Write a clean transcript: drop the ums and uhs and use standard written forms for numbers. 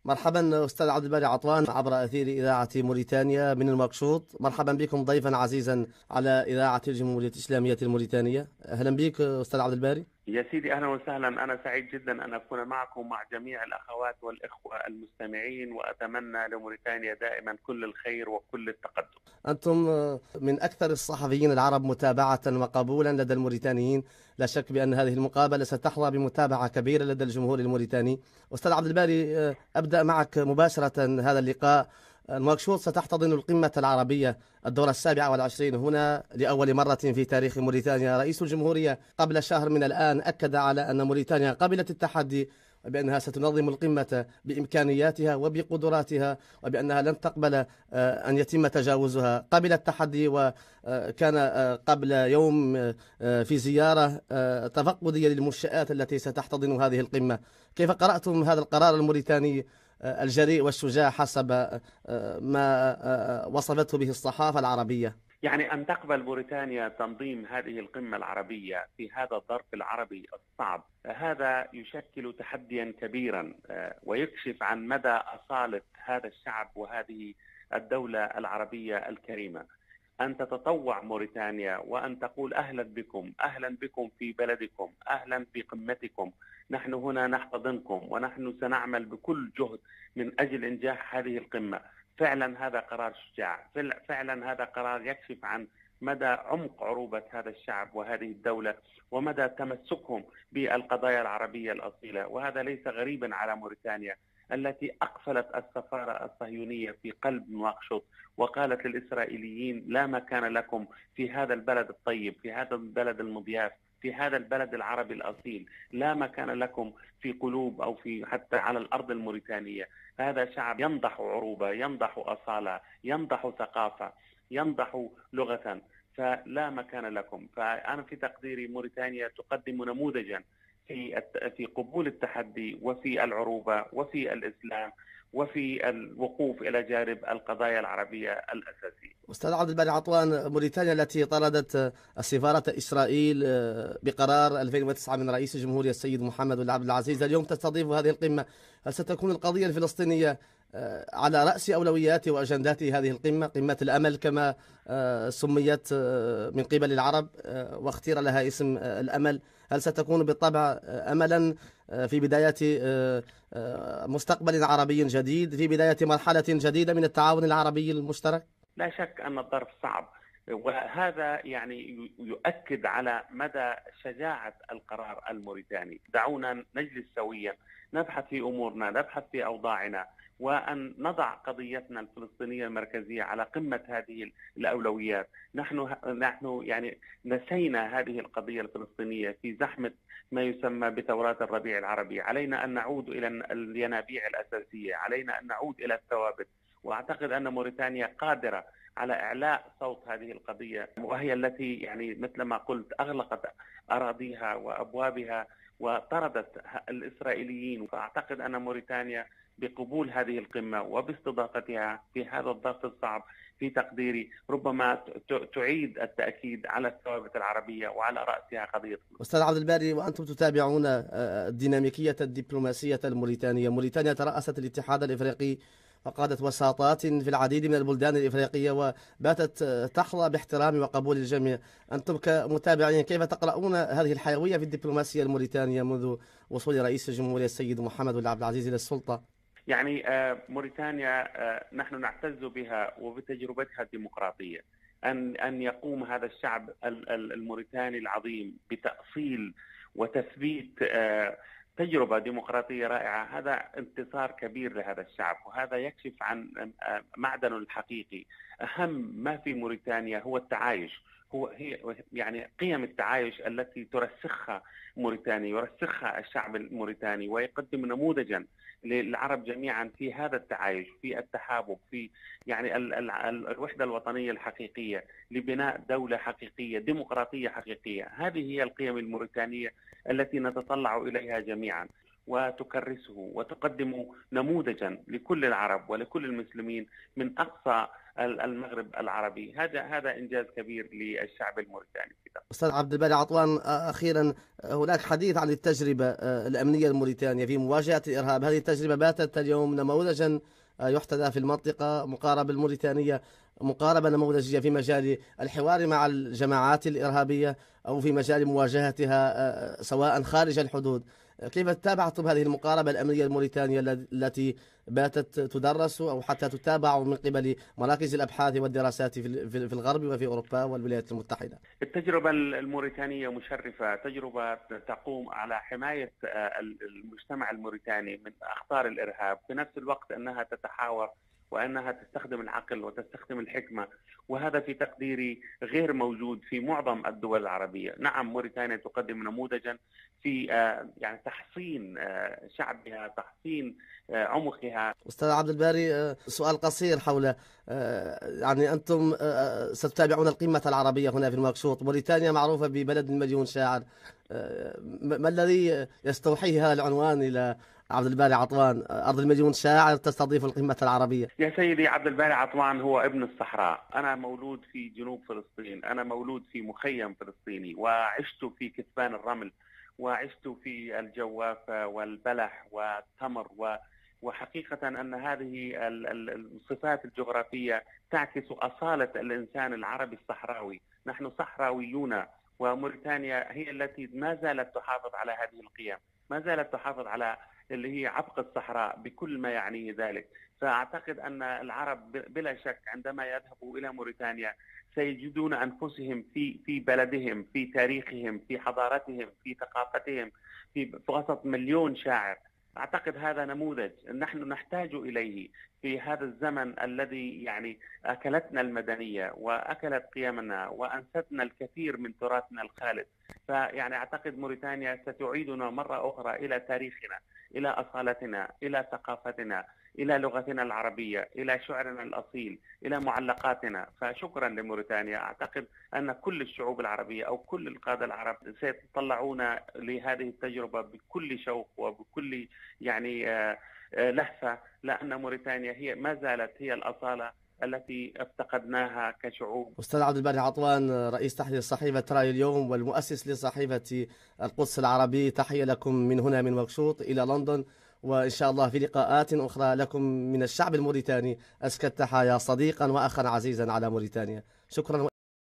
مرحبا أستاذ عبد الباري عطوان عبر أثير إذاعة موريتانيا من المكشوط. مرحبا بكم ضيفا عزيزا على إذاعة الجمهورية الإسلامية الموريتانية. أهلا بك أستاذ عبد الباري. يا سيدي أهلا وسهلا، أنا سعيد جدا أن أكون معكم مع جميع الأخوات والإخوة المستمعين، وأتمنى لموريتانيا دائما كل الخير وكل التقدم. أنتم من أكثر الصحفيين العرب متابعة وقبولا لدى الموريتانيين، لا شك بأن هذه المقابلة ستحظى بمتابعة كبيرة لدى الجمهور الموريتاني. أستاذ عبد الباري، أبدأ معك مباشرة هذا اللقاء. نواكشوط ستحتضن القمة العربية الدورة 27 هنا لأول مرة في تاريخ موريتانيا. رئيس الجمهورية قبل شهر من الآن أكد على أن موريتانيا قبلت التحدي، وبأنها ستنظم القمة بإمكانياتها وبقدراتها، وبأنها لن تقبل أن يتم تجاوزها. قبل التحدي، وكان قبل يوم في زيارة تفقدية للمنشآت التي ستحتضن هذه القمة. كيف قرأتم هذا القرار الموريتاني الجريء والشجاع حسب ما وصفته به الصحافة العربية؟ يعني أن تقبل موريتانيا تنظيم هذه القمة العربية في هذا الظرف العربي الصعب، هذا يشكل تحديا كبيرا ويكشف عن مدى أصالة هذا الشعب وهذه الدولة العربية الكريمة. أن تتطوع موريتانيا وأن تقول أهلا بكم، أهلا بكم في بلدكم، أهلا في قمتكم، نحن هنا نحتضنكم ونحن سنعمل بكل جهد من أجل إنجاح هذه القمة. فعلا هذا قرار شجاع، فعلا هذا قرار يكشف عن مدى عمق عروبة هذا الشعب وهذه الدولة ومدى تمسكهم بالقضايا العربية الأصيلة. وهذا ليس غريبا على موريتانيا التي أقفلت السفارة الصهيونية في قلب نواكشوط وقالت للإسرائيليين لا مكان لكم في هذا البلد الطيب، في هذا البلد المضياف، في هذا البلد العربي الأصيل، لا مكان لكم في قلوب أو في حتى على الأرض الموريتانية. هذا شعب ينضح عروبة، ينضح أصالة، ينضح ثقافة، ينضح لغة، فلا مكان لكم. فأنا في تقديري موريتانيا تقدم نموذجا في قبول التحدي وفي العروبة وفي الإسلام وفي الوقوف إلى جانب القضايا العربية الأساسية. أستاذ عبد الباري عطوان، موريتانيا التي طردت السفارة إسرائيل بقرار 2009 من رئيس الجمهورية السيد محمد بن عبد العزيز، اليوم تستضيف هذه القمة. هل ستكون القضية الفلسطينية على رأس أولويات وأجندات هذه القمة، قمة الأمل كما سميت من قبل العرب واختير لها اسم الأمل؟ هل ستكون بالطبع أملا في بداية مستقبل عربي جديد، في بداية مرحلة جديدة من التعاون العربي المشترك؟ لا شك أن الظرف صعب، وهذا يعني يؤكد على مدى شجاعة القرار الموريتاني. دعونا نجلس سويا، نبحث في أمورنا، نبحث في أوضاعنا، وأن نضع قضيتنا الفلسطينية المركزية على قمة هذه الأولويات. نحن يعني نسينا هذه القضية الفلسطينية في زحمة ما يسمى بثورات الربيع العربي. علينا أن نعود إلى الينابيع الأساسية، علينا أن نعود إلى الثوابت، وأعتقد أن موريتانيا قادرة على إعلاء صوت هذه القضية، وهي التي يعني مثل ما قلت أغلقت أراضيها وأبوابها وطردت الإسرائيليين. فأعتقد أن موريتانيا بقبول هذه القمة وباستضافتها في هذا الظرف الصعب في تقديري ربما تعيد التأكيد على الثوابت العربية وعلى رأسها قضية. أستاذ عبد الباري، وأنتم تتابعون الديناميكية الدبلوماسية الموريتانية. موريتانيا ترأست الاتحاد الإفريقي وقادت وساطات في العديد من البلدان الإفريقية وباتت تحظى باحترام وقبول الجميع. أنتم كمتابعين كيف تقرؤون هذه الحيوية في الدبلوماسية الموريتانية منذ وصول رئيس الجمهورية السيد محمد بن عبد العزيز إلى السلطة؟ يعني موريتانيا نحن نعتز بها وبتجربتها الديمقراطية. أن يقوم هذا الشعب الموريتاني العظيم بتأصيل وتثبيت تجربة ديمقراطية رائعة، هذا انتصار كبير لهذا الشعب، وهذا يكشف عن معدنه الحقيقي. أهم ما في موريتانيا هو التعايش، هي يعني قيم التعايش التي ترسخها موريتانيا، يرسخها الشعب الموريتاني، ويقدم نموذجا للعرب جميعا في هذا التعايش، في التحابب، في يعني الوحدة الوطنية الحقيقية لبناء دولة حقيقية ديمقراطية حقيقية. هذه هي القيم الموريتانية التي نتطلع إليها جميعا. وتكرسه وتقدم نموذجا لكل العرب ولكل المسلمين من أقصى المغرب العربي. هذا إنجاز كبير للشعب الموريتاني. أستاذ عبد الباري عطوان، أخيرا هناك حديث عن التجربة الأمنية الموريتانية في مواجهة الإرهاب. هذه التجربة باتت اليوم نموذجا يحتذى في المنطقة. مقاربة الموريتانية مقاربة نموذجية في مجال الحوار مع الجماعات الإرهابية أو في مجال مواجهتها سواء خارج الحدود. كيف تابعتم هذه المقاربة الأمنية الموريتانية التي باتت تدرس أو حتى تتابع من قبل مراكز الأبحاث والدراسات في الغرب وفي أوروبا والولايات المتحدة؟ التجربة الموريتانية مشرفة، تجربة تقوم على حماية المجتمع الموريتاني من أخطار الإرهاب، في نفس الوقت أنها تتحاور وأنها تستخدم العقل وتستخدم الحكمة، وهذا في تقديري غير موجود في معظم الدول العربية. نعم، موريتانيا تقدم نموذجا في يعني تحصين شعبها، تحصين عمقها. أستاذ عبد الباري، سؤال قصير حول يعني أنتم ستتابعون القمة العربية هنا في نواكشوط. موريتانيا معروفة ببلد المليون شاعر. ما الذي يستوحيه هذا العنوان إلى عبد الباري عطوان، أرض المليون شاعر تستضيف القمة العربية؟ يا سيدي، عبد الباري عطوان هو ابن الصحراء. أنا مولود في جنوب فلسطين، أنا مولود في مخيم فلسطيني، وعشت في كثبان الرمل، وعشت في الجوافة والبلح والتمر، وحقيقة أن هذه الصفات الجغرافية تعكس أصالة الإنسان العربي الصحراوي. نحن صحراويون، وموريتانيا هي التي ما زالت تحافظ على هذه القيم، ما زالت تحافظ على اللي هي عبق الصحراء بكل ما يعنيه ذلك. فأعتقد أن العرب بلا شك عندما يذهبوا إلى موريتانيا سيجدون أنفسهم في بلدهم، في تاريخهم، في حضارتهم، في ثقافتهم، في وسط مليون شاعر. أعتقد هذا نموذج نحن نحتاج إليه في هذا الزمن الذي يعني أكلتنا المدنية وأكلت قيمنا وأنستنا الكثير من تراثنا الخالد. فيعني أعتقد موريتانيا ستعيدنا مرة أخرى إلى تاريخنا، إلى أصالتنا، إلى ثقافتنا، إلى لغتنا العربية، إلى شعرنا الأصيل، إلى معلقاتنا. فشكرا لموريتانيا. أعتقد أن كل الشعوب العربية أو كل القادة العرب سيتطلعون لهذه التجربة بكل شوق وبكل يعني لهفة، لأن موريتانيا هي ما زالت هي الأصالة التي افتقدناها كشعوب. أستاذ عبد الباري عطوان، رئيس تحرير صحيفة رأي اليوم والمؤسس لصحيفة القدس العربي، تحية لكم من هنا من نواكشوط إلى لندن، وإن شاء الله في لقاءات أخرى لكم من الشعب الموريتاني. أزكى التحايا، صديقا وأخا عزيزا على موريتانيا. شكرا.